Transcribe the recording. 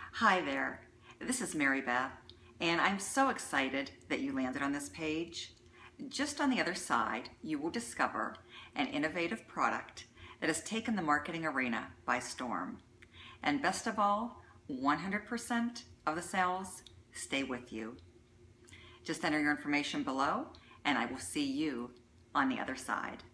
Hi there, this is Mary Beth, and I'm so excited that you landed on this page. Just on the other side, you will discover an innovative product that has taken the marketing arena by storm. And best of all, 100% of the sales stay with you. Just enter your information below, and I will see you on the other side.